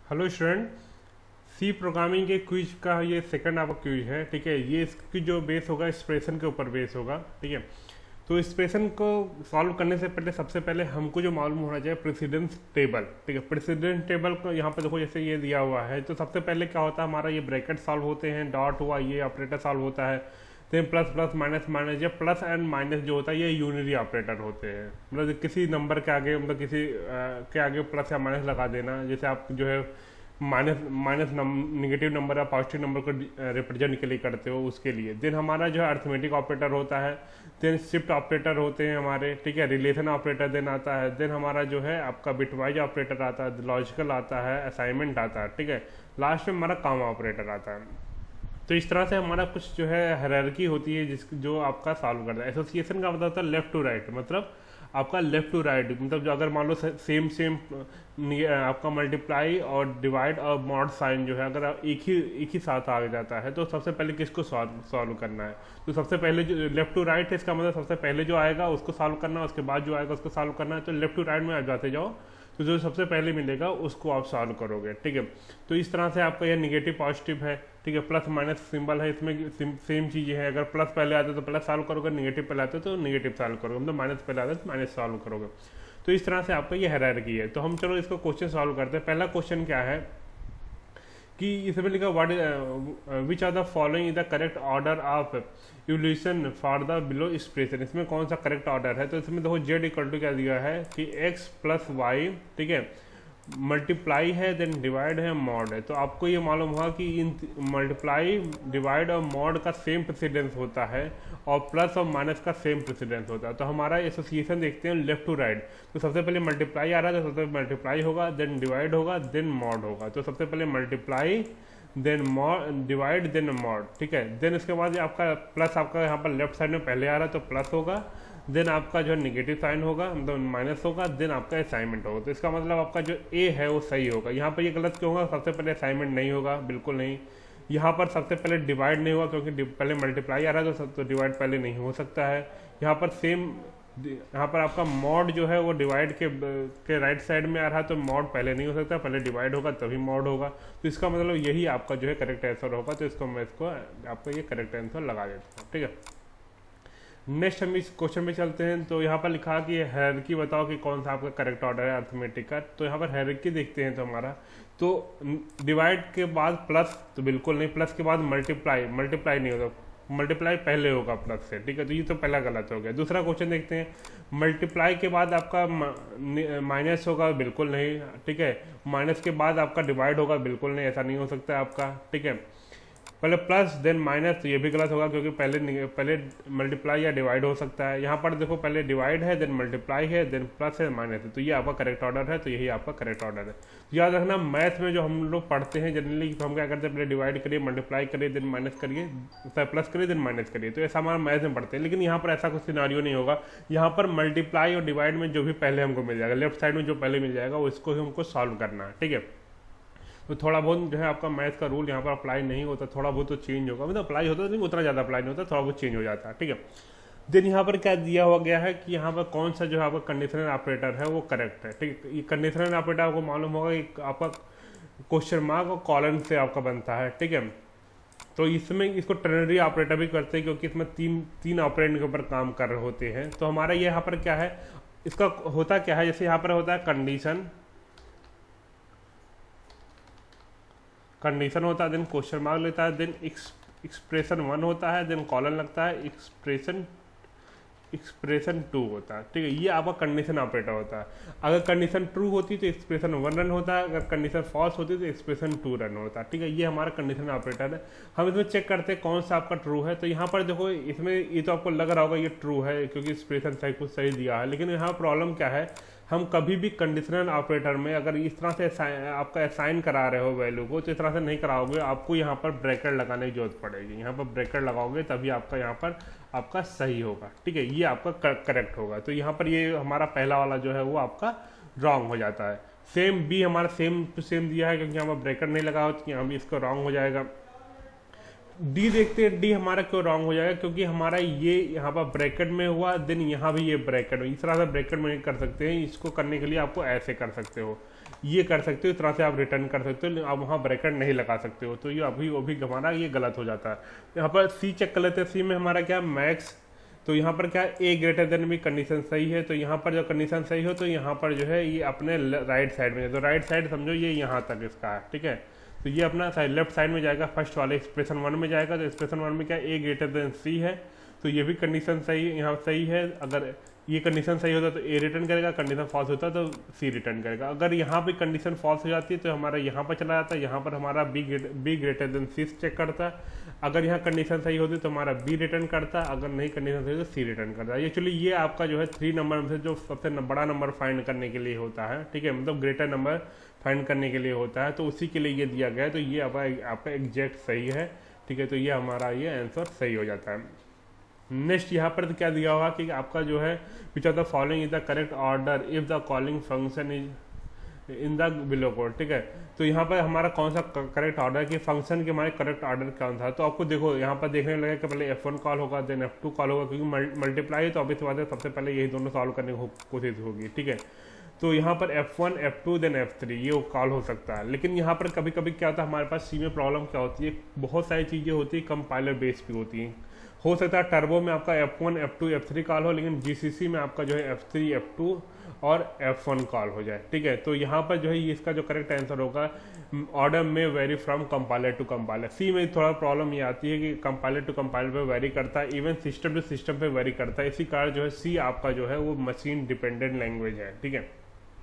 Hello student. C programming के quiz का ये सेकंड आपका क्विज है। ठीक है, ये इसकी जो बेस होगा एक्सप्रेशन के ऊपर बेस होगा। ठीक है, तो एक्सप्रेशन को सॉल्व करने से पहले सबसे पहले हमको जो मालूम होना चाहिए प्रेसिडेंस टेबल। ठीक है, प्रेसिडेंस टेबल को यहाँ पे देखो जैसे ये दिया हुआ है, तो सबसे पहले क्या होता है हमारा ये ब्रैकेट सॉल्व होते हैं, डॉट हुआ ये ऑपरेटर सॉल्व होता है, then plus plus minus minus, या प्लस एंड माइनस जो होता है ये यूनिटरी ऑपरेटर होते हैं। मतलब किसी नंबर के आगे मतलब किसी के आगे प्लस या माइनस लगा देना, जैसे आप जो है माइनस माइनस निगेटिव नंबर या पॉजिटिव नंबर को रिप्रेजेंट के लिए करते हो उसके लिए। देन हमारा जो है अर्थमेटिक ऑपरेटर होता है, देन शिफ्ट ऑपरेटर होते हैं हमारे। ठीक है, रिलेशन ऑपरेटर देन आता है, देन हमारा जो है आपका बिटवाइज ऑपरेटर आता है, लॉजिकल आता है, असाइनमेंट आता है। ठीक है, लास्ट में हमारा कॉमा ऑपरेटर आता है। तो इस तरह से हमारा कुछ जो है हायरार्की होती है जिस जो आपका सॉल्व करता है। एसोसिएशन का मतलब होता है लेफ्ट टू राइट, मतलब आपका लेफ्ट टू राइट, मतलब जो अगर मान लो सेम सेम आपका मल्टीप्लाई और डिवाइड और मॉड साइन जो है अगर एक ही साथ आ जाता है तो सबसे पहले किसको सॉल्व करना है। तो सबसे पहले जो लेफ्ट टू राइट है इसका मतलब सबसे पहले जो आएगा उसको सॉल्व करना है, उसके बाद जो आएगा उसको सॉल्व करना है। तो लेफ्ट टू राइट में आप जाते जाओ तो जो सबसे पहले मिलेगा उसको आप सॉल्व करोगे। ठीक है, तो इस तरह से आपका यह निगेटिव पॉजिटिव है। ठीक है, प्लस माइनस सिंबल है, इसमें सेम चीज़ें हैं। अगर प्लस पहले आते तो प्लस सॉल्व करोगे, निगेटिव पहले आते तो निगेटिव सॉल्व करोगे, मतलब माइनस पहले आते तो माइनस सॉल्व करोगे। तो इस तरह से आपका ये हायरार्की है। तो हम चलो इसको क्वेश्चन सॉल्व करते हैं। पहला क्वेश्चन क्या है कि इसमें लिखा what which are the following is the correct order of evolution for the below expression. इसमें कौन सा करेक्ट ऑर्डर है। तो इसमें देखो जेड इक्वल टू क्या दिया है कि एक्स प्लस वाई, ठीक है, मल्टीप्लाई है, देन डिवाइड है, मॉड है। तो आपको ये मालूम होगा कि इन मल्टीप्लाई डिवाइड और मॉड का सेम प्रेसिडेंस होता है और प्लस और माइनस का सेम प्रेसिडेंस होता है। तो हमारा एसोसिएशन देखते हैं लेफ्ट टू राइट। तो सबसे पहले मल्टीप्लाई आ रहा है तो सबसे पहले मल्टीप्लाई होगा, देन डिवाइड होगा, देन मॉड होगा। तो सबसे पहले multiply, then mod, divide, then mod. ठीक है, देन इसके बाद आपका प्लस आपका यहाँ पर लेफ्ट साइड में पहले आ रहा है तो प्लस होगा, देन आपका जो नेगेटिव साइन होगा मतलब माइनस होगा, देन आपका असाइनमेंट होगा। तो इसका मतलब आपका जो ए है वो सही होगा। यहाँ पर ये गलत क्यों होगा, सबसे पहले असाइनमेंट नहीं होगा, बिल्कुल नहीं। यहाँ पर सबसे पहले डिवाइड नहीं होगा क्योंकि पहले मल्टीप्लाई आ रहा है तो डिवाइड पहले नहीं हो सकता है। यहाँ पर सेम, यहाँ पर आपका मॉड जो है वो डिवाइड के राइट साइड में आ रहा है तो मॉड पहले नहीं हो सकता, पहले डिवाइड होगा तभी मॉड होगा। तो इसका मतलब यही आपका जो है करेक्ट आंसर होगा। तो इसको मैं इसको आपको ये करेक्ट आंसर लगा देता हूँ। ठीक है, नेक्स्ट हम इस क्वेश्चन में चलते हैं। तो यहाँ पर लिखा कि हायरार्की बताओ कि कौन सा आपका करेक्ट ऑर्डर है अर्थमेटिक का। तो यहाँ पर हायरार्की देखते हैं तो हमारा तो डिवाइड के बाद प्लस तो बिल्कुल नहीं, प्लस के बाद मल्टीप्लाई, मल्टीप्लाई नहीं होगा, मल्टीप्लाई पहले होगा प्लस से। ठीक है, तो ये तो पहला गलत हो गया। दूसरा क्वेश्चन देखते हैं, मल्टीप्लाई के बाद आपका माइनस होगा, बिल्कुल नहीं। ठीक है, माइनस के बाद आपका डिवाइड होगा, बिल्कुल नहीं, ऐसा नहीं हो सकता आपका। ठीक है, पहले प्लस देन माइनस तो ये भी गलत होगा क्योंकि पहले मल्टीप्लाई या डिवाइड हो सकता है। यहाँ पर देखो पहले डिवाइड है, देन मल्टीप्लाई है, देन प्लस है, माइनस है। तो ये आपका करेक्ट ऑर्डर है, तो यही आपका करेक्ट ऑर्डर है। तो याद रखना मैथ में जो हम लोग पढ़ते हैं जनरली तो हम क्या करते हैं, पहले डिवाइड करिए, मल्टीप्लाई करिए, देन माइनस करिए, प्लस करिए, देन माइनस करिए। तो ऐसा हमारा मैथ में पढ़ते हैं। लेकिन यहाँ पर ऐसा कुछ सिनारियो नहीं होगा। यहाँ पर मल्टीप्लाई और डिवाइड में जो भी पहले हमको मिल जाएगा, लेफ्ट साइड में जो पहले मिल जाएगा वो इसको हमको सॉल्व करना है। ठीक है, तो थोड़ा बहुत जो है आपका मैथ का रूल यहाँ पर अप्लाई नहीं होता, थोड़ा बहुत तो चेंज होगा, मतलब अप्लाई होता नहीं, उतना ज़्यादा अप्लाई नहीं होता, थोड़ा बहुत चेंज हो जाता है। ठीक है, देन यहाँ पर क्या दिया हुआ गया है कि यहाँ पर कौन सा जो है आपका कंडीशनल ऑपरेटर है वो करेक्ट है। ठीक है, ये कंडीशनल ऑपरेटर आपको मालूम होगा कि आपका क्वेश्चन मार्क और कॉलन से आपका बनता है। ठीक है, तो इसमें इसको टर्नरी ऑपरेटर भी करते हैं क्योंकि इसमें तीन ऑपरेंड के ऊपर काम कर रहे होते हैं। तो हमारा ये यहाँ पर क्या है, इसका होता क्या है, जैसे यहाँ पर होता है कंडीशन होता है, देन क्वेश्चन मार्क लेता है, देन एक्सप्रेशन 1 होता है, देन कॉलन लगता है, एक्सप्रेशन 2 होता है। ठीक है, ये आपका कंडीशन ऑपरेटर होता है। अगर कंडीशन ट्रू होती तो एक्सप्रेशन 1 रन होता है, अगर कंडीशन फॉल्स होती तो एक्सप्रेशन 2 रन होता है। ठीक है, ये हमारा कंडीशन ऑपरेटर है। हम इसमें चेक करते हैं कौन सा आपका ट्रू है। तो यहाँ पर देखो इसमें ये तो आपको लग रहा होगा ये ट्रू है क्योंकि एक्सप्रेशन सही कुछ सही दिया है। लेकिन यहाँ प्रॉब्लम क्या है, हम कभी भी कंडीशनल ऑपरेटर में अगर इस तरह से आपका असाइन करा रहे हो वैल्यू को तो इस तरह से नहीं कराओगे, आपको यहाँ पर ब्रैकेट लगाने की जरूरत पड़ेगी। यहाँ पर ब्रैकेट लगाओगे तभी आपका यहाँ पर आपका सही होगा। ठीक है, ये आपका करेक्ट होगा। तो यहाँ पर ये हमारा पहला वाला जो है वो आपका रॉन्ग हो जाता है। सेम बी हमारा सेम टू सेम दिया है क्योंकि यहाँ पर ब्रैकेट नहीं लगा हो तो यहाँ भी इसका रॉन्ग हो जाएगा। डी देखते हैं, डी हमारा क्यों रॉन्ग हो जाएगा क्योंकि हमारा ये यहाँ पर ब्रैकेट में हुआ, देन यहाँ भी ये ब्रैकेट में, इस तरह से ब्रैकेट में नहीं कर सकते हैं। इसको करने के लिए आपको ऐसे कर सकते हो, ये कर सकते हो, इस तरह से आप रिटर्न कर सकते हो, आप वहाँ ब्रैकेट नहीं लगा सकते हो। तो ये अभी हमारा ये गलत हो जाता है। यहाँ पर सी चेक कर लेते हैं, सी में हमारा क्या मैक्स, तो यहाँ पर क्या A greater than B condition सही है, तो यहाँ पर जो कंडीशन सही हो तो यहाँ पर जो है ये अपने राइट साइड में है, तो राइट साइड समझो ये यहाँ तक इसका है, ठीक है। तो ये अपना लेफ्ट साइड में जाएगा, फर्स्ट वाले एक्सप्रेशन 1 में जाएगा। तो एक्सप्रेशन 1 में क्या ए ग्रेटर देन सी है, तो ये भी कंडीशन सही यहाँ सही है। अगर ये कंडीशन सही होता तो ए रिटर्न करेगा, कंडीशन फॉल्स होता तो सी रिटर्न करेगा। अगर यहाँ पे कंडीशन फॉल्स हो जाती है तो हमारा यहाँ पर चला जाता है, यहाँ पर हमारा B greater than C check करता है। अगर यहाँ कंडीशन सही होती तो हमारा बी रिटर्न करता है, अगर नहीं कंडीशन सही तो सी रिटर्न करता है। एक्चुअली ये आपका जो है 3 नंबर में से जो सबसे बड़ा नंबर फाइंड करने के लिए होता है, ठीक है, मतलब ग्रेटर नंबर फाइंड करने के लिए होता है, तो उसी के लिए ये दिया गया है। तो ये आपका एग्जैक्ट सही है, ठीक है। तो ये हमारा ये आंसर सही हो जाता है। नेक्स्ट यहाँ पर तो क्या दिया होगा कि आपका जो है which of the following is the correct order if the calling function is in the below code, ठीक है। तो यहाँ पर हमारा कौन सा करेक्ट ऑर्डर कि फंक्शन के हमारे करेक्ट ऑर्डर कौन था, तो आपको देखो यहाँ पर देखने लगेगा कि पहले F1 कॉल होगा देन F2 कॉल होगा, क्योंकि मल्टीप्लाई है तो ऑब्वियस बात है सबसे पहले यही दोनों सॉल्व करने की कोशिश होगी, ठीक है। तो यहाँ पर F1 F2 देन F3 ये कॉल हो सकता है। लेकिन यहाँ पर कभी कभी क्या होता है हमारे पास सी में प्रॉब्लम क्या होती है, बहुत सारी चीज़ें होती है कंपाइलर बेस भी होती हैं। हो सकता है टर्बो में आपका F1 F2 F3 कॉल हो, लेकिन GCC में आपका जो है F3 F2 और F1 कॉल हो जाए, ठीक है। तो यहाँ पर जो है इसका जो करेक्ट आंसर होगा ऑर्डर में vary from compiler to compiler. C में थोड़ा प्रॉब्लम ये आती है कि कंपाइलर टू कंपाइलर पे वेरी करता है, इवन सिस्टम टू सिस्टम पे वेरी करता है। इसी कारण जो है सी आपका जो है वो मशीन डिपेंडेंट लैंग्वेज है, ठीक है।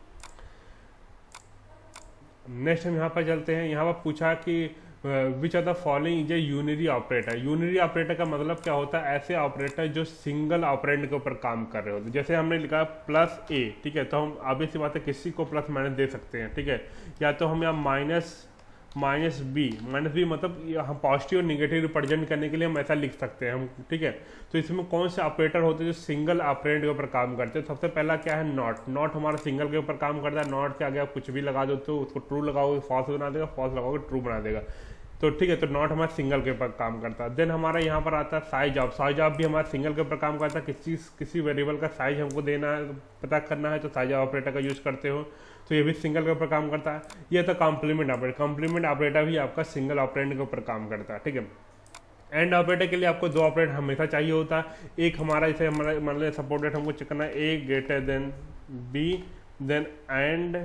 नेक्स्ट हम यहाँ पर चलते हैं। यहाँ पर पूछा कि which are the following is a unary operator. Unary operator का मतलब क्या होता है, ऐसे ऑपरेटर जो सिंगल ऑपरेंड के ऊपर काम कर रहे होते हैं। जैसे हमने लिखा प्लस ए, ठीक है, तो हम ऑब्वियस सी बात है किसी को प्लस माइनस दे सकते हैं, ठीक है। या तो हम यहाँ माइनस बी मतलब हम पॉजिटिव और निगेटिव रिप्रेजेंट करने के लिए हम ऐसा लिख सकते हैं हम, ठीक है। तो इसमें कौन से ऑपरेटर होते हैं जो सिंगल ऑपरेंड के ऊपर काम करते हैं। सबसे पहला क्या है नॉट हमारा सिंगल के ऊपर काम करता है। नॉट के आगे आप कुछ भी लगा दो तो उसको ट्रू लगाओगे फॉल्स बना देगा, फॉल्स लगाओगे ट्रू बना देगा, तो ठीक है। तो नॉट हमारा सिंगल के ऊपर काम करता है। देन हमारा यहाँ पर आता है साइज ऑफ भी हमारा सिंगल के ऊपर काम करता है। किसी वेरिएबल का साइज हमको देना है, पता करना है, तो साइज ऑपरेटर का यूज करते हो, तो ये भी सिंगल के ऊपर काम करता है। ये तो कॉम्प्लीमेंट ऑपरेटर भी आपका सिंगल ऑपरेंड के ऊपर काम करता है, ठीक है। एंड ऑपरेटर के लिए आपको 2 ऑपरेटर हमेशा चाहिए होता है। एक हमारा जैसे हमारा मान लीजिए सपोर्टेड हमको चेक करना है A greater than B then and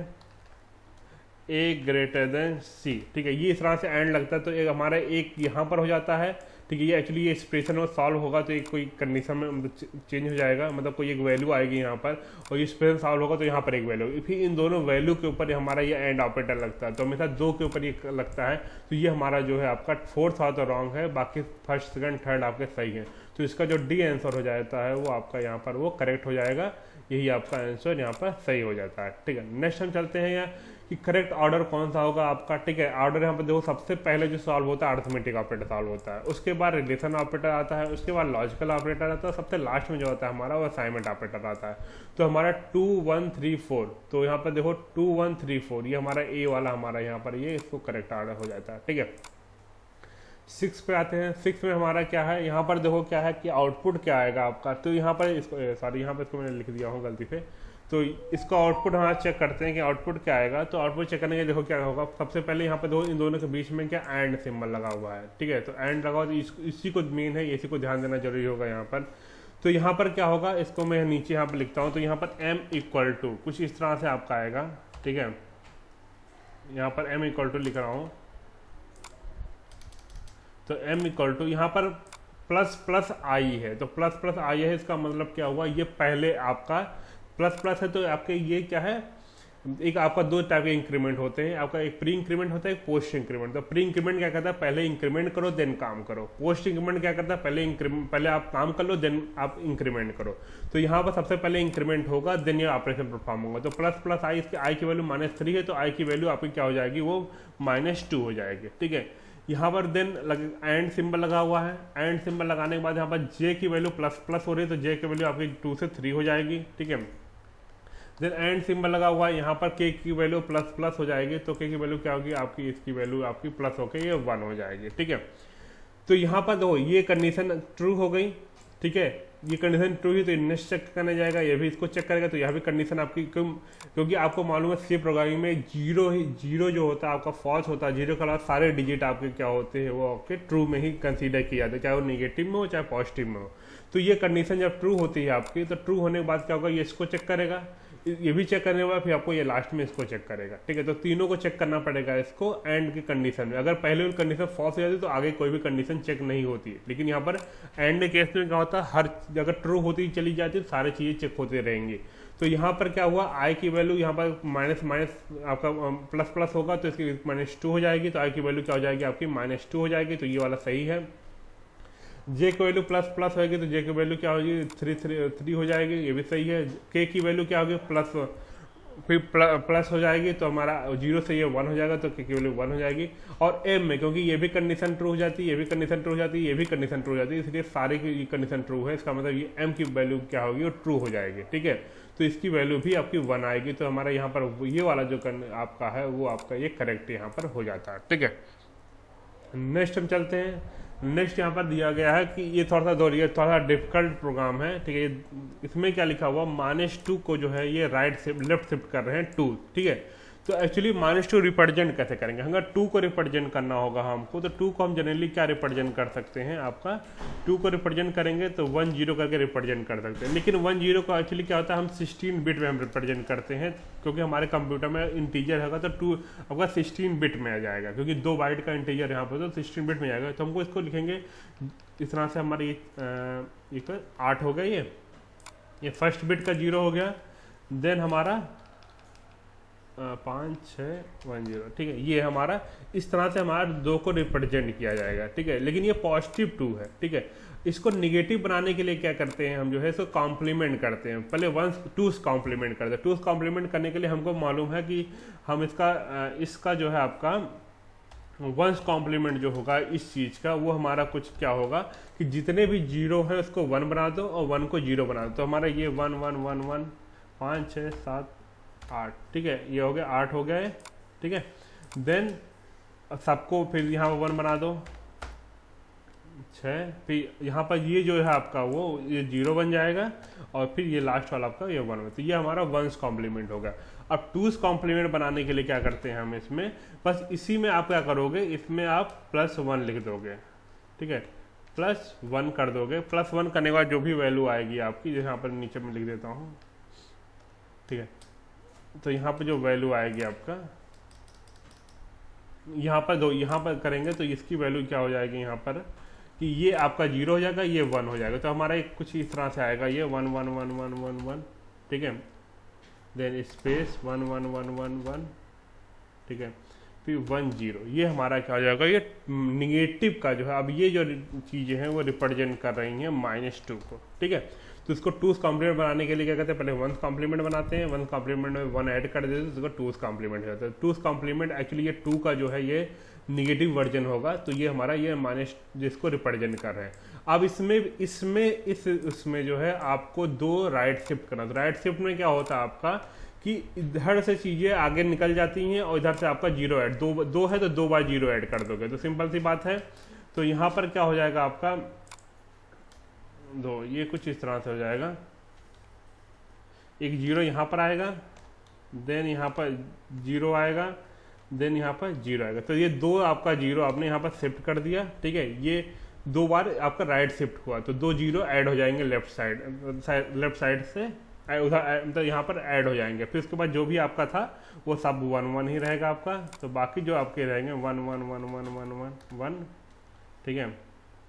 A greater than C, ठीक है। ये इस तरह से एंड लगता है, तो एक हमारा एक यहाँ पर हो जाता है, ठीक है। ये एक्चुअली ये एक्सप्रेशन में सॉल्व होगा तो एक कोई कंडीशन में मतलब चेंज हो जाएगा, मतलब कोई एक वैल्यू आएगी यहाँ पर, और ये एक्सप्रेशन सॉल्व होगा तो यहाँ पर एक वैल्यू, फिर इन दोनों वैल्यू के ऊपर हमारा ये एंड ऑपरेटर लगता है। तो हमेशा 2 के ऊपर ये लगता है। तो ये हमारा जो है आपका 4th था तो रॉन्ग है, बाकी 1st 2nd 3rd आपके सही है। तो इसका जो डी आंसर हो जाता है वो आपका यहाँ पर वो करेक्ट हो जाएगा, यही आपका आंसर यहाँ पर सही हो जाता है, ठीक है। नेक्स्ट हम चलते हैं यहाँ कि करेक्ट ऑर्डर कौन सा होगा आपका, ठीक है। ऑर्डर यहाँ पर देखो सबसे पहले जो सॉल्व होता है अर्थमेटिक ऑपरेटर सॉल्व होता है, उसके बाद रिलेशन ऑपरेटर आता है, उसके बाद लॉजिकल ऑपरेटर आता है, सबसे लास्ट में जो होता है हमारा वो असाइनमेंट ऑपरेटर आता है। तो हमारा 2 1 3 4, तो यहाँ पर देखो 2 1 3 4 ये हमारा ए वाला हमारा यहाँ पर ये इसको करेक्ट ऑर्डर हो जाता है, ठीक है। 6 पे आते हैं। 6 में हमारा क्या है, यहाँ पर देखो क्या है कि आउटपुट क्या आएगा आपका। तो यहाँ पर इसको सॉरी यहाँ पर इसको मैंने लिख दिया हूँ गलती से। तो इसका आउटपुट हमारा चेक करते हैं कि आउटपुट क्या आएगा। तो आउटपुट चेक करने के देखो क्या होगा, सबसे पहले यहाँ पर देखो इन दोनों के बीच में क्या एंड सिंबल लगा हुआ है, ठीक है। तो एंड लगा हुआ तो इसी को मेन है, इसी को ध्यान देना जरूरी होगा यहाँ पर। तो यहाँ पर क्या होगा, इसको मैं नीचे यहाँ पर लिखता हूँ। तो यहाँ पर m इक्वल टू कुछ इस तरह से आपका आएगा, ठीक है। यहाँ पर m इक्वल टू लिख रहा हूँ, तो m इक्वल टू यहाँ पर प्लस आई है, तो प्लस आई है, इसका मतलब क्या हुआ, ये पहले आपका प्लस है। तो आपके ये क्या है, एक आपका 2 टाइप के इंक्रीमेंट होते हैं, आपका एक प्री इंक्रीमेंट होता है, एक पोस्ट इंक्रीमेंट। तो प्री इंक्रीमेंट क्या करता है, पहले इंक्रीमेंट करो देन काम करो। पोस्ट इंक्रीमेंट क्या करता है, पहले आप काम कर लो देन आप इंक्रीमेंट करो। तो यहाँ पर सबसे पहले इंक्रीमेंट होगा देन ये ऑपरेशन परफॉर्म होगा। तो प्लस आई, इसकी आई की वैल्यू -3 है, तो आई की वैल्यू आपकी क्या हो जाएगी, वो -2 हो जाएगी, ठीक है। यहाँ पर देन एंड सिंबल लगा हुआ है। एंड सिंबल लगाने के बाद यहाँ पर जे की वैल्यू प्लस हो रही है, तो जे की वैल्यू आपकी 2 से 3 हो जाएगी, ठीक है। देन एंड सिंबल लगा हुआ है, यहाँ पर के की वैल्यू प्लस हो जाएगी, तो के की वैल्यू क्या होगी आपकी, इसकी वैल्यू आपकी प्लस होकर ये 1 हो जाएगी, ठीक है। तो यहाँ पर दो ये कंडीशन ट्रू हो गई, ठीक है, ये कंडीशन ट्रू ही तो नेक्स्ट चेक करने जाएगा, ये भी इसको चेक करेगा, तो यहाँ भी कंडीशन आपकी क्योंकि आपको मालूम है सी प्रोग्रामिंग में जीरो जो होता है आपका फॉल्स होता है, जीरो के अलावा सारे डिजिट आपके क्या होते हैं वो आपके ट्रू में ही कंसीडर किया जाता है, चाहे वो निगेटिव में हो चाहे पॉजिटिव में हो। तो ये कंडीशन जब ट्रू होती है आपकी, तो ट्रू होने के बाद क्या होगा, ये इसको चेक करेगा, ये भी चेक करने के बाद फिर आपको ये लास्ट में इसको चेक करेगा, ठीक है। तो तीनों को चेक करना पड़ेगा इसको एंड की कंडीशन में। अगर पहले वाली कंडीशन फॉल्स हो जाती है तो आगे कोई भी कंडीशन चेक नहीं होती है, लेकिन यहाँ पर एंड के केस में क्या होता है, हर अगर ट्रू होती चली जाती है तो सारी चीज़ें चेक होते रहेंगी। तो यहाँ पर क्या हुआ, आई की वैल्यू यहाँ पर माइनस आपका प्लस प्लस होगा तो इसकी -2 हो जाएगी, तो आई की वैल्यू क्या हो जाएगी आपकी -2 हो जाएगी, तो ये वाला सही है। जे की वैल्यू प्लस प्लस होगी तो जे की वैल्यू क्या होगी 3 हो जाएगी, ये भी सही है। के की वैल्यू क्या होगी प्लस, फिर प्लस हो जाएगी तो हमारा 0 से ये 1 हो जाएगा, तो के की वैल्यू 1 हो जाएगी। और एम में क्योंकि ये भी कंडीशन ट्रू हो जाती है, ये भी कंडीशन ट्रू हो जाती है, ये भी कंडीशन ट्रू हो जाती है, इसलिए सारी की कंडीशन ट्रू है, इसका मतलब ये एम की वैल्यू क्या होगी वो ट्रू हो जाएगी, ठीक है। तो इसकी वैल्यू भी आपकी 1 आएगी, तो हमारा यहाँ पर ये वाला जो आपका है वो आपका ये करेक्ट यहाँ पर हो जाता है, ठीक है। नेक्स्ट हम चलते हैं। नेक्स्ट यहाँ पर दिया गया है कि ये थोड़ा सा डिफिकल्ट प्रोग्राम है, ठीक है। इसमें क्या लिखा हुआ, -2 को जो है ये राइट से लेफ्ट शिफ्ट कर रहे हैं 2, ठीक है। तो एक्चुअली -2 रिप्रेजेंट कैसे करेंगे, अगर 2 को रिप्रेजेंट करना होगा हमको, तो 2 को हम जनरली क्या रिप्रेजेंट कर सकते हैं, आपका 2 को रिप्रेजेंट करेंगे तो 1 0 करके रिप्रेजेंट कर सकते हैं। लेकिन 1 0 को एक्चुअली क्या होता है, हम 16 बिट में हम रिप्रेजेंट करते हैं, क्योंकि हमारे कंप्यूटर में इंटीजर होगा तो 2 आपका 16 बिट में आ जाएगा, क्योंकि 2 बाइट का इंटीजर यहाँ पर तो 16 बिट में आएगा। तो हमको इसको लिखेंगे इस तरह से, हमारी एक 8 हो गया, ये फर्स्ट बिट का 0 हो गया, देन हमारा 5 6 1 0, ठीक है। ये हमारा इस तरह से हमारा 2 को रिप्रेजेंट किया जाएगा, ठीक है। लेकिन ये पॉजिटिव 2 है, ठीक है। इसको निगेटिव बनाने के लिए क्या करते हैं हम, जो है इसको कॉम्प्लीमेंट करते हैं, पहले 2's कॉम्प्लीमेंट करते हैं। 2's कॉम्प्लीमेंट करने के लिए हमको मालूम है कि हम इसका जो है आपका 1's कॉम्प्लीमेंट जो होगा इस चीज़ का, वो हमारा कुछ क्या होगा कि जितने भी 0 हैं उसको 1 बना दो और 1 को 0 बना दो, तो हमारा ये 1 1 1 1 5 6 7 8, ठीक है। ये हो गया 8 हो गया है, ठीक है। देन सबको फिर यहाँ पर 1 बना दो 6, फिर यहाँ पर ये जो है आपका वो ये 0 बन जाएगा, और फिर ये लास्ट वाला आपका ये 1, तो ये हमारा 1's कॉम्प्लीमेंट होगा। अब 2's कॉम्प्लीमेंट बनाने के लिए क्या करते हैं हम, इसमें बस इसी में आप क्या करोगे, इसमें आप +1 लिख दोगे, ठीक है, +1 कर दोगे। +1 करने के बाद जो भी वैल्यू आएगी आपकी, जैसे यहाँ पर नीचे में लिख देता हूँ, ठीक है। तो यहाँ पर जो वैल्यू आएगी आपका, यहाँ पर करेंगे तो इसकी वैल्यू क्या हो जाएगी यहाँ पर कि ये आपका 0 हो जाएगा, ये 1 हो जाएगा, तो हमारा एक कुछ इस तरह से आएगा, ये 1 1 1 1 1 1, ठीक है। देन स्पेस 1 1 1 1 1, ठीक है, फिर 1 0, ये हमारा क्या हो जाएगा, ये निगेटिव का जो है। अब ये जो चीज़ें हैं वो रिप्रेजेंट कर रही हैं -2 को, ठीक है। तो इसको 2's कॉम्प्लीमेंट बनाने के लिए क्या करते हैं, पहले 1's कॉम्प्लीमेंट बनाते हैं, 1's कॉम्प्लीमेंट में 1 ऐड कर देते हैं, तो इसको 2's कॉम्प्लीमेंट हो जाता है। 2's कॉम्प्लीमेंट एक्चुअली ये 2 का जो है ये निगेटिव वर्जन होगा, तो ये हमारा ये जिसको रिप्रेजेंट कर रहे हैं। अब इसमें जो है आपको 2 राइट शिफ्ट करना। तो राइट शिफ्ट में क्या होता है आपका कि इधर से चीज़ें आगे निकल जाती हैं और इधर से आपका 0 ऐड, 2 है तो 2 बार 0 ऐड कर दोगे, तो सिंपल सी बात है। तो यहाँ पर क्या हो जाएगा आपका 2, ये कुछ इस तरह से हो जाएगा, एक 0 यहाँ पर आएगा, देन यहाँ पर 0 आएगा, देन यहाँ पर 0 आएगा, तो ये 2 आपका 0 आपने यहाँ पर शिफ्ट कर दिया, ठीक है। ये 2 बार आपका राइट शिफ्ट हुआ, तो 2 0 ऐड हो जाएंगे लेफ्ट साइड से उधर, मतलब यहाँ पर ऐड हो जाएंगे। फिर उसके बाद जो भी आपका था वो सब 1 1 ही रहेगा आपका, तो बाकी जो आपके रहेंगे 1 1 1 1 1 1 1, ठीक है।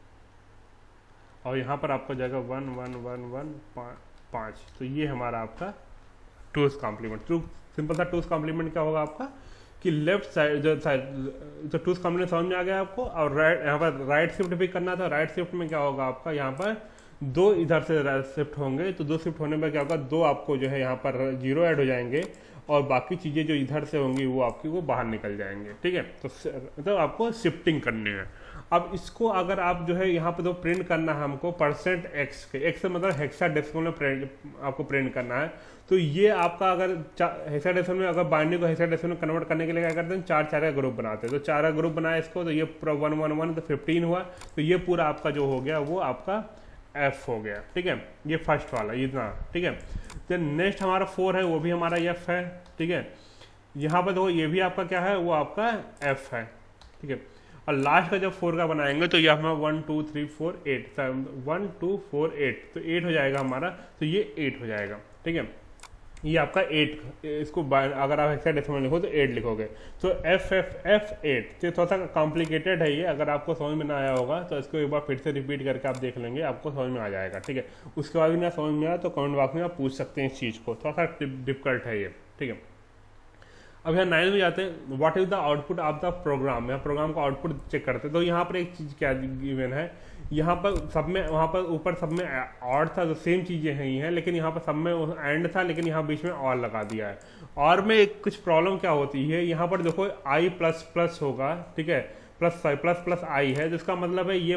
और यहाँ पर आपका जाएगा 1 1 1 1 5, तो ये हमारा आपका 2's कॉम्प्लीमेंट। सिंपल सा 2's कॉम्प्लीमेंट क्या होगा आपका कि लेफ्ट साइड तो 2's कॉम्प्लीमेंट समझ में आ गया आपको। और यहाँ पर राइट शिफ्ट भी करना था, राइट शिफ्ट में क्या होगा आपका, यहाँ पर 2 इधर से शिफ्ट होंगे, तो 2 शिफ्ट होने पर क्या होगा, 2 आपको जो है यहाँ पर 0 ऐड हो जाएंगे, और बाकी चीज़ें जो इधर से होंगी वो आपकी वो बाहर निकल जाएंगे, ठीक है। तो मतलब आपको शिफ्टिंग करनी है। अब इसको अगर आप जो है यहाँ पर तो प्रिंट करना है हमको %x के, x से मतलब हेक्साडेसिमल में आपको प्रिंट करना है। तो ये आपका अगर हेक्साडेसिमल में अगर बाइनरी को हेक्साडेसिमल में कन्वर्ट करने के लिए क्या करते हैं, 4 का ग्रुप बनाते हैं। तो 4 का ग्रुप बनाया इसको, तो ये पूरा 1 1 1 तो 15 हुआ, तो ये पूरा आपका जो हो गया वो आपका एफ हो गया, ठीक है, ये फर्स्ट वाला इतना, ठीक है। देन नेक्स्ट हमारा 4 है, वो भी हमारा एफ है, ठीक है। यहाँ पर देखो ये भी आपका क्या है, वो आपका एफ है, ठीक है। और लास्ट का जब 4 का बनाएंगे तो ये हमारा 1 2 3 4 8 1 2 4 8 तो 8 हो जाएगा हमारा, तो ये 8 हो जाएगा, ठीक है। ये आपका 8, इसको अगर आप हेक्साडेसिमल लिखो तो 8 लिखोगे, तो एफ एफ एफ 8। तो थोड़ा सा कॉम्प्लिकेटेड है ये, अगर आपको समझ में ना आया होगा तो इसको एक बार फिर से रिपीट करके आप देख लेंगे, आपको समझ में आ जाएगा, ठीक है। उसके बाद भी ना समझ में आया तो कमेंट बॉक्स में आप पूछ सकते हैं इस चीज़ को, थोड़ा सा डिफिकल्ट है ये, ठीक है। अब यहाँ 9 में जाते हैं, what is the output of the program. यहाँ प्रोग्राम का आउटपुट चेक करते हैं, तो यहाँ पर एक चीज़ क्या गिवन है, यहाँ पर सब में, वहाँ पर ऊपर सब में और था, तो सेम चीज़ें हैं ही हैं, लेकिन यहाँ पर सब में एंड था, लेकिन यहाँ बीच में और लगा दिया है। और में एक कुछ प्रॉब्लम क्या होती है, यहाँ पर देखो आई प्लस प्लस होगा, ठीक है, प्लस प्लस आई है, जिसका मतलब है ये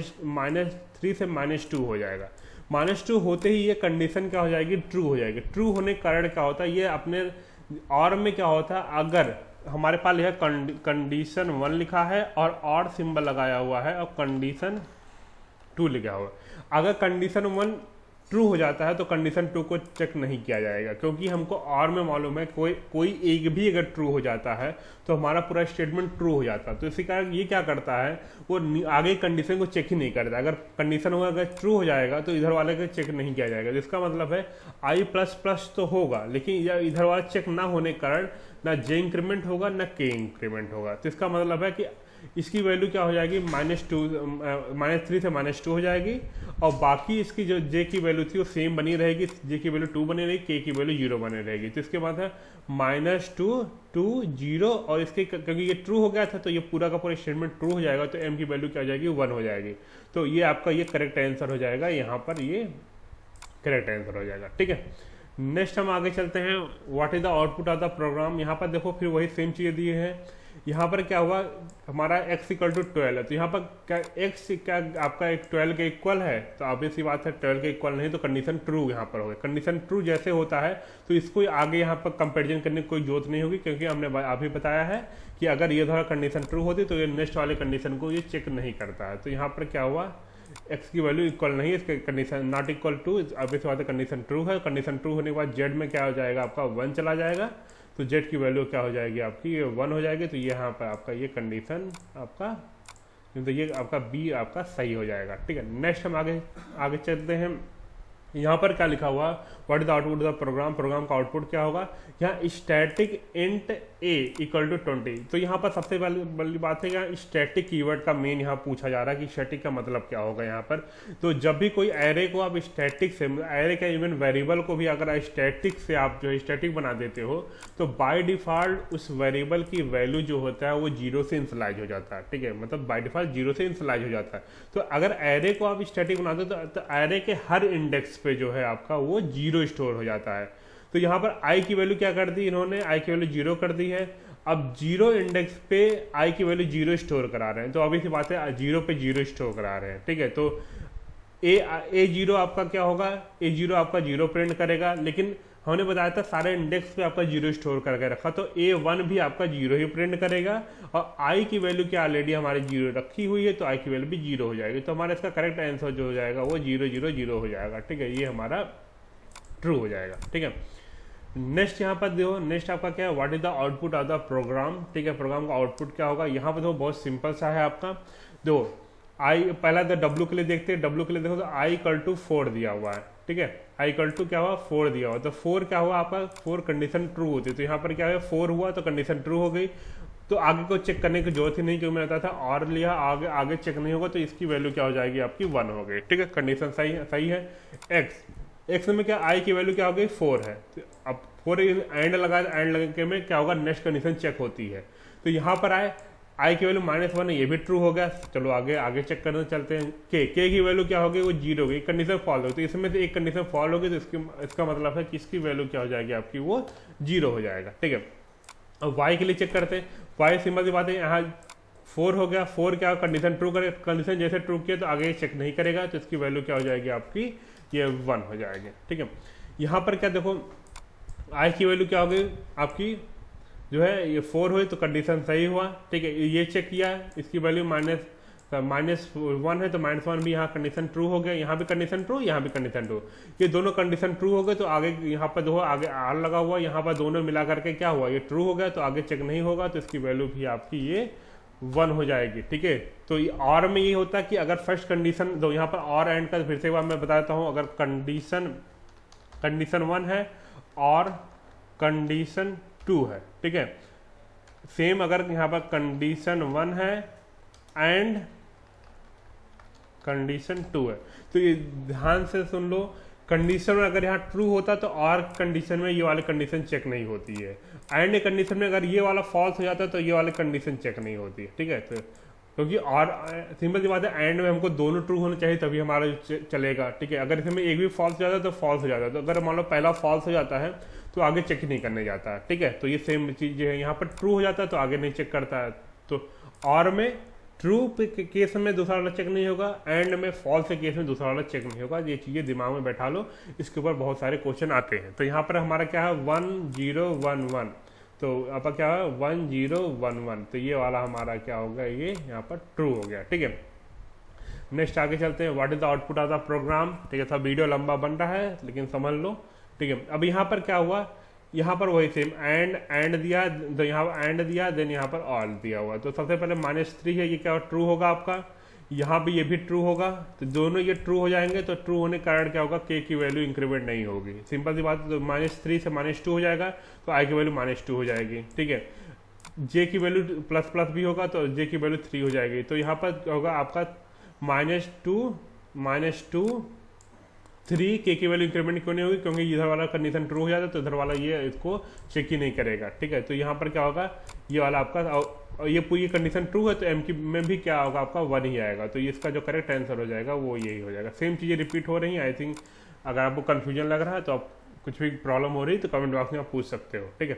-3 से -2 हो जाएगा। -2 होते ही ये कंडीशन क्या हो जाएगी, ट्रू हो जाएगी। ट्रू होने के कारण क्या होता है, ये अपने और में क्या होता है, अगर हमारे पास यह कंडीशन 1 लिखा है और सिंबल लगाया हुआ है और कंडीशन 2 लिखा हुआ है, अगर कंडीशन 1 ट्रू हो जाता है तो कंडीशन 2 को चेक नहीं किया जाएगा, क्योंकि हमको और में मालूम है कोई एक भी अगर ट्रू हो जाता है तो हमारा पूरा स्टेटमेंट ट्रू हो जाता है। तो इसी कारण ये क्या करता है, वो आगे कंडीशन को चेक ही नहीं करता। अगर कंडीशन हुआ अगर ट्रू हो जाएगा तो इधर वाले का चेक नहीं किया जाएगा, जिसका मतलब है आई प्लस प्लस तो होगा, लेकिन इधर वाला चेक ना होने के कारण ना जे इंक्रीमेंट होगा ना के इंक्रीमेंट होगा। तो इसका मतलब है कि इसकी वैल्यू क्या हो जाएगी, -3 से -2 हो जाएगी, और बाकी इसकी जो जे की वैल्यू थी वो सेम बनी रहेगी, जे की वैल्यू 2 बनी रहेगी, के की वैल्यू 0 बनी रहेगी। तो इसके बाद है -2 2 0, और इसके क्योंकि ये ट्रू हो गया था तो ये पूरा का पूरा स्टेटमेंट ट्रू हो जाएगा, तो एम की वैल्यू क्या हो जाएगी, 1 हो जाएगी। तो ये आपका ये करेक्ट आंसर हो जाएगा, यहाँ पर ये करेक्ट आंसर हो जाएगा, ठीक है। नेक्स्ट हम आगे चलते हैं, what is the output of the program. यहाँ पर देखो फिर वही सेम चीज़ें दी है। यहाँ पर क्या हुआ, हमारा x = 12 है, तो यहाँ पर क्या x क्या आपका एक 12 के इक्वल है, तो ऑब्वियस सी बात है 12 के इक्वल नहीं, तो कंडीशन ट्रू यहाँ पर होगी। कंडीशन ट्रू जैसे होता है तो इसको आगे यहाँ पर कंपैरिजन करने की कोई जरूरत नहीं होगी, क्योंकि हमने अभी बताया है कि अगर ये थोड़ा कंडीशन ट्रू होती तो ये नेक्स्ट वाले कंडीशन को ये चेक नहीं करता है। तो यहाँ पर क्या हुआ, x की वैल्यू इक्वल नहीं है, इसके condition not equal to, obvious बात है कंडीशन ट्रू है। कंडीशन ट्रू होने के बाद z में क्या हो जाएगा, आपका 1 चला जाएगा, तो z की वैल्यू क्या हो जाएगी आपकी, 1 हो जाएगी। तो यहाँ पर आपका ये कंडीशन आपका, तो ये आपका b आपका सही हो जाएगा, ठीक है। नेक्स्ट हम आगे चलते हैं। यहाँ पर क्या लिखा हुआ, what is the output of the program. Program का आउटपुट क्या होगा, यहाँ स्टैटिक इंट a = 20। तो यहाँ पर सबसे पहली बात है, यहाँ स्टैटिक कीवर्ड का मेन यहाँ पूछा जा रहा है कि स्टैटिक का मतलब क्या होगा यहाँ पर। तो जब भी कोई एरे को आप स्टैटिक से, एरे का इवन वेरिएबल को भी अगर स्टैटिक से आप जो स्टैटिक बना देते हो, तो बाय डिफॉल्ट उस वेरिएबल की वैल्यू जो होता है वो 0 से इनिशियलाइज हो जाता है, ठीक है, मतलब बाय डिफॉल्ट 0 से इनिशियलाइज हो जाता है। तो अगर एरे को आप स्टैटिक बनाते हो तो एरे के हर इंडेक्स पे जो है आपका वो 0 स्टोर हो जाता है। तो यहाँ पर आई की वैल्यू क्या कर दी इन्होंने, आई की वैल्यू 0 कर दी है। अब 0 इंडेक्स पे आई की वैल्यू 0 स्टोर करा रहे हैं, तो अभी सी बात है 0 पे 0 स्टोर करा रहे हैं, ठीक है। तो A0 आपका क्या होगा, A0 आपका 0 प्रिंट करेगा, लेकिन हमने बताया था सारे इंडेक्स पे आपका 0 स्टोर करके रखा, तो A1 भी आपका 0 ही प्रिंट करेगा, और आई की वैल्यू क्या ऑलरेडी हमारी 0 रखी हुई है, तो आई की वैल्यू भी 0 हो जाएगी। तो हमारा इसका करेक्ट आंसर जो हो जाएगा वो 0 0 0 हो जाएगा, ठीक है, ये हमारा ट्रू हो जाएगा, ठीक है। नेक्स्ट यहाँ पर देखो, नेक्स्ट आपका क्या है, what is the output of the program, ठीक है। प्रोग्राम का आउटपुट क्या होगा, यहाँ पर देखो बहुत सिंपल सा है आपका। देखो आई पहला तो W के लिए देखते हैं, W के लिए देखो तो I = 4 दिया हुआ है, ठीक है, I = क्या हुआ 4 दिया हुआ, तो 4 क्या हुआ आपका, 4 कंडीशन ट्रू होती है, तो यहाँ पर क्या है 4 हुआ तो कंडीशन ट्रू हो गई, तो आगे को चेक करने की जरूरत ही नहीं, क्योंकि मैंने बताया था और लिया आगे चेक नहीं होगा, तो इसकी वैल्यू क्या हो जाएगी आपकी 1 हो गई, ठीक है, कंडीशन सही है। एक्स में क्या आई की वैल्यू क्या हो गई 4 है, तो अब 4 एंड लगा में क्या होगा, नेक्स्ट कंडीशन चेक होती है, तो यहाँ पर आए आई की वैल्यू -1 है, ये भी ट्रू हो गया। चलो आगे चेक करने चलते हैं। के की वैल्यू क्या हो गई, वो 0 हो गई, कंडीशन फॉल हो गई, तो इसमें से एक कंडीशन फॉल होगी, तो इसका मतलब है कि इसकी वैल्यू क्या हो जाएगी आपकी, वो 0 हो जाएगा, ठीक है। अब वाई के लिए चेक करते हैं, वाई सिंपल सी बात है, यहाँ 4 हो गया, 4 क्या कंडीशन ट्रू करे, कंडीशन जैसे ट्रू किया तो आगे चेक नहीं करेगा, तो इसकी वैल्यू क्या हो जाएगी आपकी, ये 1 हो जाएगी, ठीक है। यहाँ पर क्या देखो, आई की वैल्यू क्या हो गई आपकी जो है, ये 4 हुई तो कंडीशन सही हुआ, ठीक है, ये चेक किया, इसकी वैल्यू -1 है तो -1 भी यहाँ कंडीशन ट्रू हो गया, यहाँ भी कंडीशन ट्रू, यहाँ भी कंडीशन ट्रू, ये दोनों कंडीशन ट्रू हो गए। तो आगे यहाँ पर देखो आगे आर लगा हुआ, यहाँ पर दोनों मिला करके क्या हुआ, ये ट्रू हो गया, तो आगे चेक नहीं होगा, तो इसकी वैल्यू भी आपकी ये 1 हो जाएगी। ठीक है, तो और में ये होता है कि अगर फर्स्ट कंडीशन दो, यहाँ पर और एंड का फिर से एक बार मैं बता देता हूँ, अगर कंडीशन 1 है और कंडीशन 2 है, ठीक है, सेम अगर यहाँ पर कंडीशन 1 है एंड कंडीशन 2 है, तो ये ध्यान से सुन लो, कंडीशन में अगर यहाँ ट्रू होता तो और कंडीशन में ये वाली कंडीशन चेक नहीं होती है, एंड कंडीशन में अगर ये वाला फॉल्स हो जाता है तो ये वाली कंडीशन चेक नहीं होती है। ठीक है, तो क्योंकि और सिंपल सी बात है, एंड में हमको दोनों ट्रू होने चाहिए तभी हमारा चलेगा। ठीक है, अगर इसमें एक भी फॉल्स हो जाता है तो फॉल्स हो जाता है, तो अगर मान लो पहला फॉल्स हो जाता है तो आगे चेक ही नहीं करने जाता है। ठीक है, तो ये सेम चीज है, यहाँ पर ट्रू हो जाता है तो आगे नहीं चेक करता है। तो और में ट्रू केस में दूसरा वाला चेक नहीं होगा, एंड में फॉल्स के केस में दूसरा वाला चेक नहीं होगा। ये चीज़ें दिमाग में बैठा लो, इसके ऊपर बहुत सारे क्वेश्चन आते हैं। तो यहाँ पर हमारा क्या है 1 0 1 1, तो आपका क्या है 1 0 1 1, तो ये वाला हमारा क्या होगा, ये यहाँ पर ट्रू हो गया। ठीक है, नेक्स्ट आगे चलते हैं, what is the output of the program. ठीक है, सब वीडियो लंबा बन रहा है लेकिन समझ लो। ठीक है, अब यहाँ पर क्या हुआ, यहाँ पर वही सेम एंड दिया, तो यहाँ एंड दिया, देन यहाँ पर ऑल दिया हुआ। तो सबसे पहले -3 है, ये क्या ट्रू होगा आपका, यहाँ भी ये भी ट्रू होगा, तो दोनों ये ट्रू हो जाएंगे। तो ट्रू होने के कारण क्या होगा, के की वैल्यू इंक्रीमेंट नहीं होगी, सिंपल सी बात है। तो -3 से -2 हो जाएगा, तो आई की वैल्यू -2 हो जाएगी। ठीक है, जे की वैल्यू प्लस भी होगा तो जे की वैल्यू 3 हो जाएगी। तो यहाँ पर होगा आपका -2 3, के की वैल्यू इंक्रीमेंट क्यों नहीं होगी, क्योंकि इधर वाला कंडीशन ट्रू हो जाता है तो इधर वाला ये इसको चेक ही नहीं करेगा। ठीक है, तो यहाँ पर क्या होगा, ये वाला आपका ये पूरी कंडीशन ट्रू है तो एम की में भी क्या होगा आपका 1 ही आएगा। तो ये इसका जो करेक्ट आंसर हो जाएगा वो यही हो जाएगा। सेम चीज़ें रिपीट हो रही हैं। आई थिंक अगर आपको कन्फ्यूजन लग रहा है तो आप कुछ भी प्रॉब्लम हो रही है तो कमेंट बॉक्स में आप पूछ सकते हो। ठीक है,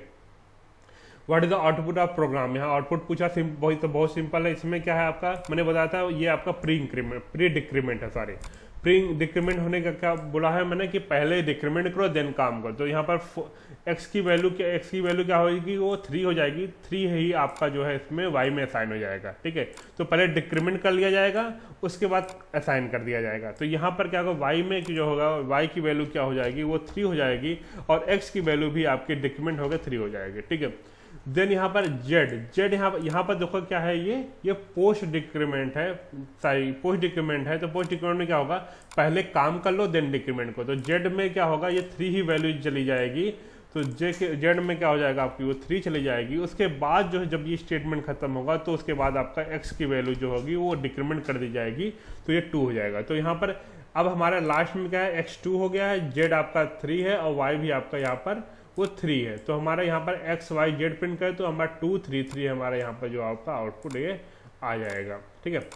what is the output of program, यहाँ आउटपुट पूछा, बहुत सिंपल है। इसमें क्या है आपका, मैंने बताया था ये आपका प्री डिक्रीमेंट है, सॉरी प्री डिक्रीमेंट होने का क्या बोला है मैंने कि पहले डिक्रीमेंट करो देन काम करो। तो यहाँ पर एक्स की वैल्यू क्या होगी, वो 3 हो जाएगी। 3 ही आपका जो है इसमें वाई में असाइन हो जाएगा। ठीक है, तो पहले डिक्रीमेंट कर लिया जाएगा, उसके बाद असाइन कर दिया जाएगा। तो यहाँ पर क्या होगा, वाई में जो होगा, वाई की वैल्यू क्या हो जाएगी, वो 3 हो जाएगी, और एक्स की वैल्यू भी आपकी डिक्रीमेंट होकर 3 हो जाएगी। ठीक है, देन यहाँ पर जेड यहाँ पर देखो क्या है, ये पोस्ट डिक्रीमेंट है, सॉरी पोस्ट डिक्रीमेंट है। तो पोस्ट डिक्रीमेंट में क्या होगा, पहले काम कर लो देन डिक्रीमेंट को। तो जेड में क्या होगा, ये 3 ही वैल्यू चली जाएगी। तो जेड में क्या हो जाएगा आपकी, वो 3 चली जाएगी। उसके बाद जो है जब ये स्टेटमेंट खत्म होगा तो उसके बाद आपका एक्स की वैल्यू जो होगी वो डिक्रीमेंट कर दी जाएगी, तो ये 2 हो जाएगा। तो यहाँ पर अब हमारा लास्ट में क्या है, एक्स 2 हो गया है, जेड आपका 3 है, और वाई भी आपका यहाँ पर वो 3 है। तो हमारा यहाँ पर एक्स वाई जेड प्रिंट करें तो हमारा 2 3 3 हमारा यहाँ पर जो आपका आउटपुट ये आ जाएगा। ठीक है,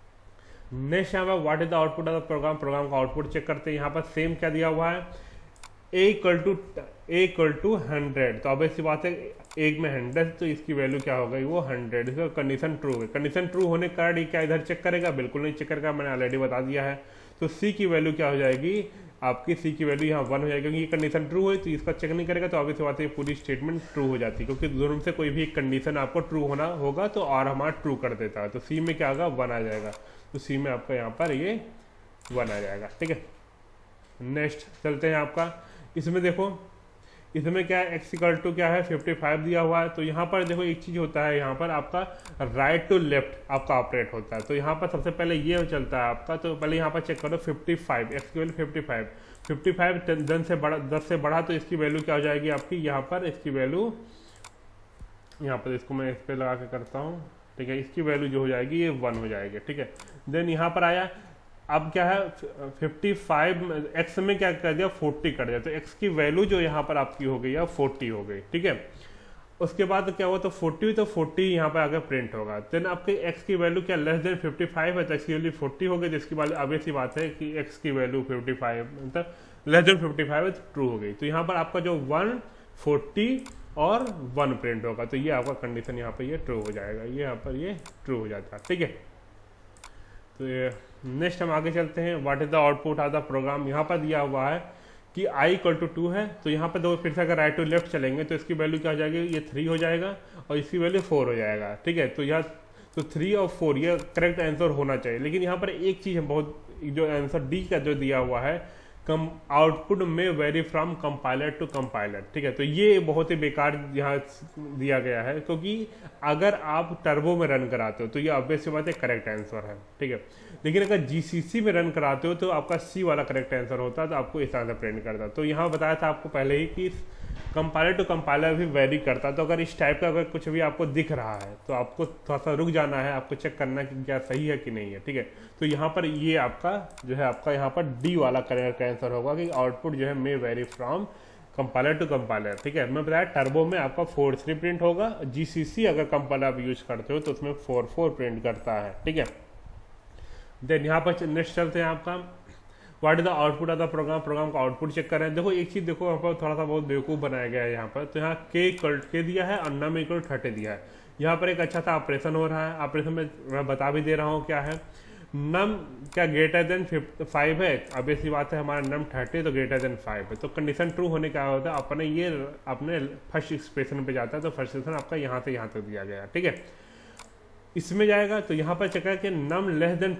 नेक्स्ट यहाँ पर what is the output of the program का आउटपुट चेक करते हैं। यहाँ पर सेम क्या दिया हुआ है, a इक्वल टू 100। तो अब ऐसी बात है, एक में 100 तो इसकी वैल्यू क्या हो गई, वो 100। इसका कंडीशन ट्रू है। कंडीशन ट्रू होने के कारण ये क्या इधर चेक करेगा, बिल्कुल नहीं चेक करेगा, मैंने ऑलरेडी बता दिया है। तो c की वैल्यू क्या हो जाएगी आपकी, c की वैल्यू यहाँ 1 हो जाएगी, क्योंकि ये कंडीशन ट्रू है तो इसका चेक नहीं करेगा। तो ऑब्वियस बात है पूरी स्टेटमेंट ट्रू हो जाती है, क्योंकि दोनों से कोई भी एक कंडीशन आपको ट्रू होना होगा तो और हमारा ट्रू कर देता है। तो c में क्या होगा, 1 आ जाएगा। तो c में आपका यहाँ पर ये 1 आ जाएगा। ठीक है, नेक्स्ट चलते हैं आपका, इसमें देखो इसमें क्या है, x इक्वल टू क्या है 55 दिया हुआ है। तो यहाँ पर देखो एक चीज़ होता है, यहाँ पर आपका राइट टू लेफ्ट आपका ऑपरेट होता है। तो यहाँ पर सबसे पहले ये चलता है आपका, तो पहले यहाँ पर चेक करो 55, एक्स की वैल्यू 55 10 से बढ़ा तो इसकी वैल्यू क्या हो जाएगी आपकी, यहाँ पर इसकी वैल्यू, यहाँ पर इसको मैं इस पर लगा के करता हूँ। ठीक है, इसकी वैल्यू जो हो जाएगी ये 1 हो जाएगी। ठीक है, देन यहाँ पर आया, अब क्या है 55 एक्स में क्या कर दिया 40 कर दिया, तो एक्स की वैल्यू जो यहाँ पर आपकी हो गई है 40 हो गई। ठीक है, उसके बाद क्या हुआ, तो 40 यहाँ पर आगे प्रिंट होगा। देन आपके एक्स की वैल्यू क्या लेस देन 55 है, तो एक्स की वैल्यू 40 हो गई। जिसकी बात ऑब्वियस सी बात है कि एक्स की वैल्यू 55 मतलब लेस देन 55 है, ट्रू हो गई। तो यहाँ पर आपका जो 1 40 और 1 प्रिंट होगा, तो ये आपका कंडीशन यहाँ पर ये ट्रू हो जाएगा, ये यहाँ पर ये ट्रू हो जाता है। ठीक है, तो ये नेक्स्ट हम आगे चलते हैं, what is the output of the program. यहाँ पर दिया हुआ है कि i इक्वल टू 2 है। तो यहाँ पर दो फिर से अगर राइट टू लेफ्ट चलेंगे तो इसकी वैल्यू क्या हो जाएगी, ये 3 हो जाएगा और इसकी वैल्यू 4 हो जाएगा। ठीक है, तो यह तो 3 और 4 ये करेक्ट आंसर होना चाहिए। लेकिन यहाँ पर एक चीज़ है बहुत, जो आंसर डी का जो दिया हुआ है, कम output may vary from compiler to compiler, ठीक है। तो ये बहुत ही बेकार यहाँ दिया गया है, क्योंकि अगर आप टर्बो में रन कराते हो तो ये ऑब्वियस सी बात है करेक्ट आंसर है, ठीक है। लेकिन अगर जीसीसी में रन कराते हो तो आपका सी वाला करेक्ट आंसर होता है, तो आपको इस तरह से प्रिंट करता। तो यहाँ बताया था आपको पहले ही कि कंपाइलर टू कंपाइलर भी वेरी करता है। तो अगर इस टाइप का अगर कुछ भी आपको दिख रहा है तो आपको थोड़ा सा रुक जाना है, आपको चेक करना है कि क्या सही है कि नहीं है, ठीक है। तो यहाँ पर ये आपका जो है, आपका यहाँ पर डी वाला करेक्ट आंसर होगा कि आउटपुट जो है may vary from compiler to compiler, ठीक है। मैं बताया टर्बो में आपका 4-3 प्रिंट होगा, जीसीसी अगर कंपाइलर आप यूज करते हो तो उसमें 4-4 प्रिंट करता है, ठीक है। देन यहाँ पर नेक्स्ट चलते हैं आपका what is the output of the program, program का आउटपुट चेक कर रहे हैं। देखो एक चीज देखो, यहाँ पर थोड़ा सा बहुत बेवकूफ़ बनाया गया है यहाँ पर। तो यहाँ के दिया है और नम इक्वल 30 दिया है। यहाँ पर एक अच्छा सा ऑपरेशन हो रहा है, ऑपरेशन में मैं बता भी दे रहा हूँ क्या है। नम क्या ग्रेटर देन 5 है, अब ऐसी बात है हमारा नम 30 तो ग्रेटर देन 5 है। तो कंडीशन ट्रू होने का होता है, अपने फर्स्ट एक्सप्रेशन पे जाता है। तो फर्स्ट एक्सप्रेशन आपका यहाँ से यहाँ तक दिया गया है, ठीक है। इसमें जाएगा तो यहाँ पर चेक है कि नम लेस देन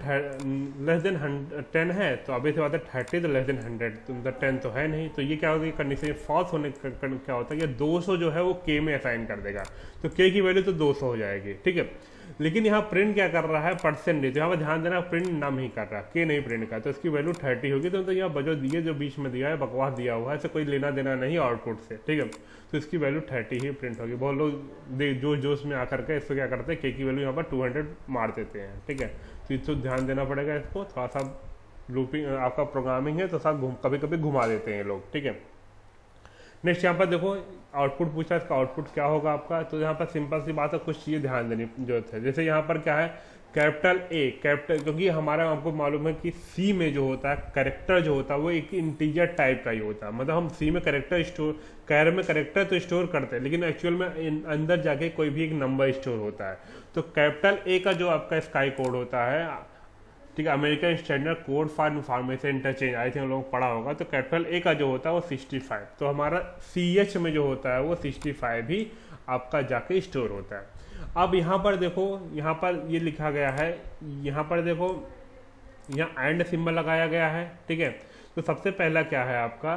10 है, तो अभी से बात है 30 तो लेस देन 100, तो 10 तो है नहीं। तो ये क्या होगा, कंडीशन फॉल्स होने क्या होता है कि 200 जो है वो के में असाइन कर देगा, तो के की वैल्यू तो 200 हो जाएगी, ठीक है। लेकिन यहाँ प्रिंट क्या कर रहा है, परसेंटेज। तो यहाँ पर ध्यान देना, प्रिंट नम ही कर रहा है, के नहीं प्रिंट कर, तो इसकी वैल्यू 30 होगी। तो यहाँ बजो दिए जो बीच में दिया है बकवास दिया हुआ है, इससे कोई लेना देना नहीं आउटपुट से, ठीक है। तो इसकी वैल्यू 30 ही प्रिंट होगी। बहुत लोग जोश में आकर के इसको क्या करते हैं, के की वैल्यू यहाँ पर 200 मार देते हैं, ठीक है। तो इसको ध्यान देना पड़ेगा, इसको थोड़ा सा लूपिंग आपका प्रोग्रामिंग है तो सब कभी कभी घुमा देते हैं लोग, ठीक है। नेक्स्ट यहाँ पर देखो आउटपुट पूछा, इसका आउटपुट क्या होगा आपका। तो यहाँ पर सिंपल सी बात है, कुछ चीज़ें ध्यान देनी जरूरत है। जैसे यहाँ पर क्या है, कैपिटल ए कैपिटल, क्योंकि हमारा आपको मालूम है कि सी में जो होता है कैरेक्टर जो होता है वो एक इंटीजर टाइप का ही होता है। मतलब हम सी में कैरेक्टर स्टोर, कैर में कैरेक्टर तो स्टोर करते हैं, लेकिन एक्चुअल में अंदर जाके कोई भी एक नंबर स्टोर होता है। तो कैपिटल ए का जो आपका स्काई कोड होता है, ठीक है, American standard code for information interchange, I think हम लोगों को पढ़ा होगा। तो कैपिटल ए का जो होता है वो 65, तो हमारा CH में जो होता है वो 65 भी आपका जाके स्टोर होता है। अब यहाँ पर देखो, यहाँ पर ये लिखा गया है, यहाँ पर देखो यहाँ एंड सिंबल लगाया गया है, ठीक है। तो सबसे पहला क्या है आपका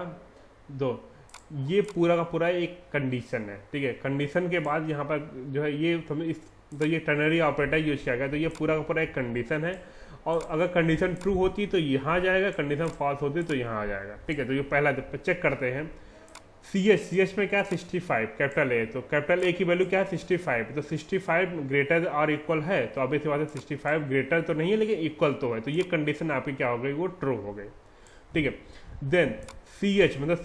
ये पूरा का पूरा एक कंडीशन है, ठीक है। कंडीशन के बाद यहाँ पर जो है ये तो ये टर्नरी ऑपरेटर यूज किया गया, तो ये पूरा का पूरा एक कंडीशन है। और अगर कंडीशन ट्रू होती तो यहाँ जाएगा, कंडीशन फॉल्स होती तो यहाँ आ जाएगा, ठीक है। तो ये पहला चेक करते हैं। CH में क्या 65 कैपिटल ए, तो कैपिटल ए की वैल्यू क्या है 65, तो 65 ग्रेटर और इक्वल है। तो अभी से बात है 65 ग्रेटर तो नहीं है लेकिन इक्वल तो है, तो ये कंडीशन आपकी क्या हो गई, वो ट्रू हो गई, ठीक है। देन CH मतलब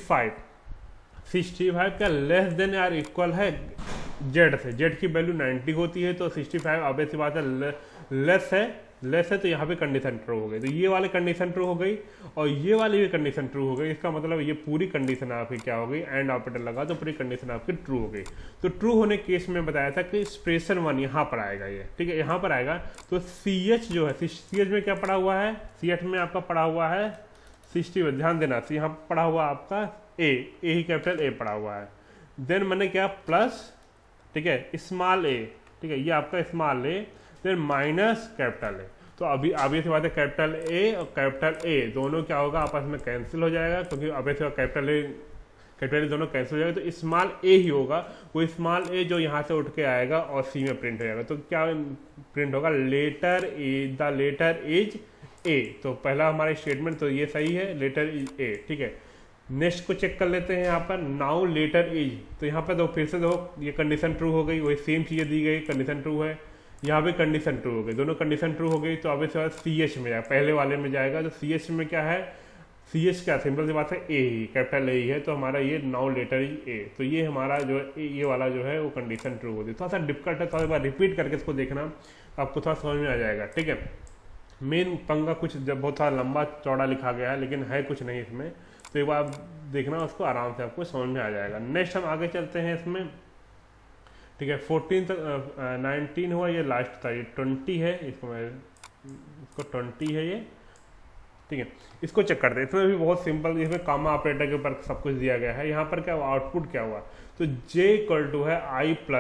65 क्या लेस देन और इक्वल है जेड से, जेड की वैल्यू 90 होती है। तो 65 अभी से बात है लेस है, तो यहाँ पे कंडीशन ट्रू हो गई। तो ये वाली कंडीशन ट्रू हो गई और ये वाली भी कंडीशन ट्रू हो गई। इसका मतलब ये पूरी कंडीशन आपकी क्या हो गई, एंड ऑपरेटर लगा तो पूरी कंडीशन आपकी ट्रू हो गई। तो ट्रू होने केस में बताया था कि एक्सप्रेशन 1 यहाँ पर आएगा, ये ठीक है, यहाँ पर आएगा। तो CH जो है, CH में क्या पड़ा हुआ है, CH में आपका पड़ा हुआ है 60, ध्यान देना, यहाँ पड़ा हुआ आपका ए ही कैपिटल ए पड़ा हुआ है। देन मैंने क्या प्लस, ठीक है, स्मॉल ए, ठीक है, ये आपका small A, then minus capital A. तो अभी से बात है कैपिटल ए और कैपिटल ए दोनों क्या होगा, आपस में कैंसिल हो जाएगा, क्योंकि अभी से कैपिटल ए दोनों कैंसिल हो जाएगा। तो स्मॉल ए ही होगा, वो स्मॉल ए जो यहाँ से उठ के आएगा और सी में प्रिंट हो जाएगा। तो क्या प्रिंट होगा, द लेटर इज ए। तो पहला हमारा स्टेटमेंट तो ये सही है, लेटर इज ए, ठीक है। नेक्स्ट को चेक कर लेते हैं यहाँ पर, नाउ लेटर इज। तो यहाँ पर फिर से देखो ये कंडीशन ट्रू हो गई, वही सेम चीज़ें दी गई, कंडीशन ट्रू है, यहाँ पे कंडीशन ट्रू हो गई, दोनों कंडीशन ट्रू हो गई। तो अब इसके बाद CH में जाएगा, पहले वाले में जाएगा। तो CH में क्या है, CH क्या सिंपल सी बात है ए ही, कैपिटल ए ही है। तो हमारा ये नाउ लेटर इज ए, तो ये हमारा जो है ये वाला जो है वो कंडीशन ट्रू होती है। थोड़ा सा डिफिकल्ट है, थोड़ा बार रिपीट करके इसको देखना, आपको थोड़ा समझ में आ जाएगा, ठीक है। मेन पंगा कुछ जब बहुत सारा लंबा चौड़ा लिखा गया है, लेकिन है कुछ नहीं इसमें, तो एक बार देखना उसको, आराम से आपको समझ में आ जाएगा। नेक्स्ट हम आगे चलते हैं इसमें, ठीक है। 14 तक 19 हुआ, ये लास्ट था, ये 20 है, इसको 20 है ये, ठीक है। इसको चेक करते हैं, इसमें भी बहुत सिंपल, इसमें कामा ऑपरेटर के ऊपर सब कुछ दिया गया है। यहाँ पर क्या हुआ, आउटपुट क्या हुआ, तो J इक्वल टू है I plus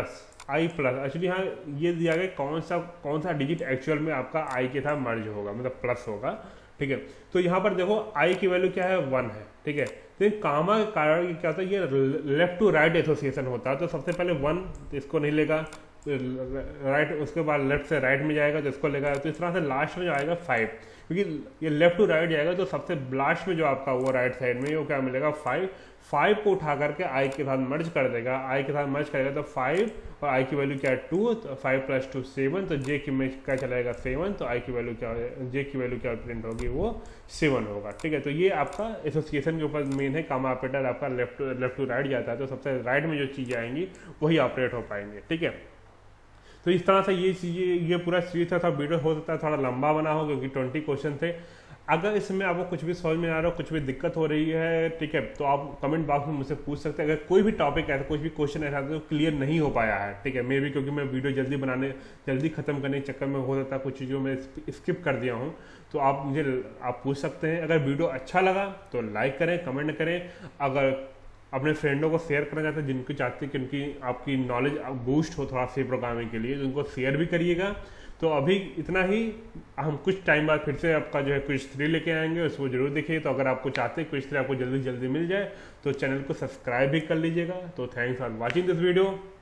I plus, actually यहाँ ये दिया गया कौन सा डिजिट एक्चुअल में आपका आई के साथ मर्ज होगा, मतलब प्लस होगा, ठीक है। तो यहाँ पर देखो आई की वैल्यू क्या है 1 है, ठीक है। तो कामा के कारण क्या होता है, ये लेफ्ट टू राइट एसोसिएशन होता है। तो सबसे पहले 1 इसको नहीं लेगा, राइट, उसके बाद लेफ्ट से राइट में जाएगा तो इसको लेगा। तो इस तरह से लास्ट में जो आएगा 5, क्योंकि ये लेफ्ट टू राइट जाएगा तो सबसे लास्ट में जो आपका वो राइट साइड में वो क्या मिलेगा 5 को उठा करके आई के साथ मर्ज कर देगा। आई के साथ मर्ज करेगा तो 5 और आई की वैल्यू क्या है 2, तो 5 + 2 7, तो जे की में क्या चलाएगा 7, तो आई की वैल्यू क्या, जे की वैल्यू क्या प्रिंट होगी वो 7 होगा, ठीक है। तो ये आपका एसोसिएशन के ऊपर मेन है, कामा ऑपरेटर आपका लेफ्ट टू राइट जाता है, तो सबसे राइट में जो चीज़ें आएंगी वही ऑपरेट हो पाएंगे, ठीक है। तो इस तरह से ये चीज़ें, ये पूरा सीरीज था वीडियो, हो सकता है थोड़ा लंबा बना हो क्योंकि 20 क्वेश्चन थे। अगर इसमें आपको कुछ भी समझ में आ रहा हो, कुछ भी दिक्कत हो रही है, ठीक है, तो आप कमेंट बॉक्स में मुझसे पूछ सकते हैं। अगर कोई भी टॉपिक ऐसा, कुछ भी क्वेश्चन ऐसा तो क्लियर नहीं हो पाया है, ठीक है, मे भी क्योंकि मैं वीडियो जल्दी खत्म करने के चक्कर में हो सकता है कुछ चीज़ों में स्किप कर दिया हूँ, तो आप पूछ सकते हैं। अगर वीडियो अच्छा लगा तो लाइक करें, कमेंट करें। अगर अपने फ्रेंडों को शेयर करना चाहते हैं, जिनको चाहते हैं कि उनकी आपकी नॉलेज बूस्ट हो थोड़ा सी प्रोग्रामिंग के लिए, तो उनको शेयर भी करिएगा। तो अभी इतना ही, हम कुछ टाइम बाद फिर से आपका जो है क्विज 3 लेके आएंगे, उसको जरूर देखिए। तो अगर आपको चाहते हैं क्विज 3 आपको जल्दी मिल जाए तो चैनल को सब्सक्राइब भी कर लीजिएगा। तो thanks for watching this video.